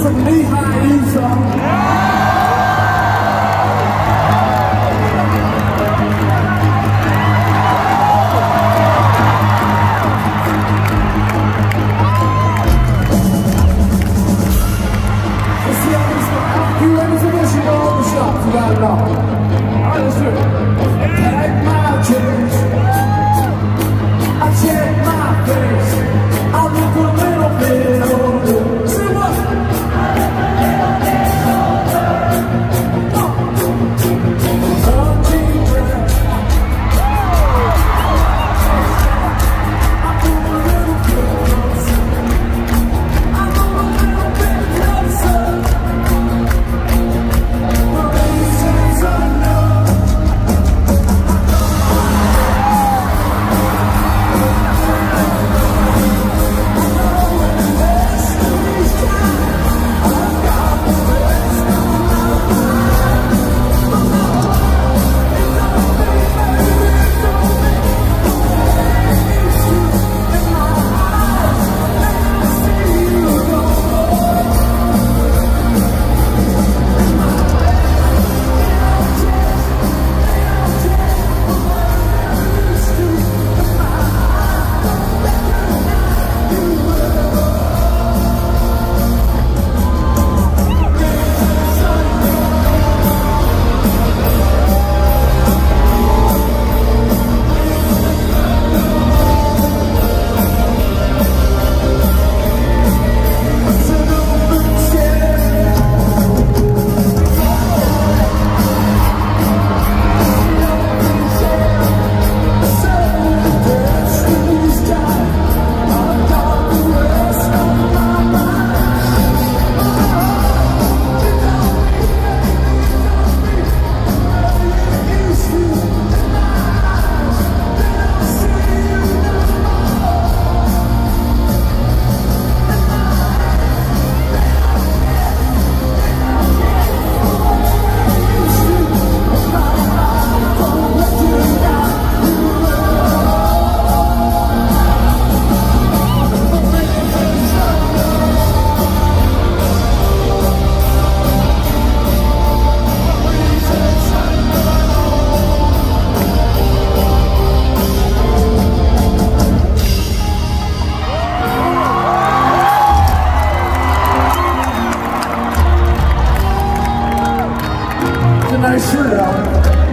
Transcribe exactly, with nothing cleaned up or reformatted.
From Lehi, you ready for this? You know all the stuff you gotta know. Alright, let's do it. Pack my chips, I check my face, I look a little bit older. Say what? I look a little bit older. Oh, deep breath. I move a little closer. I move a little bit closer. Nice shirt out.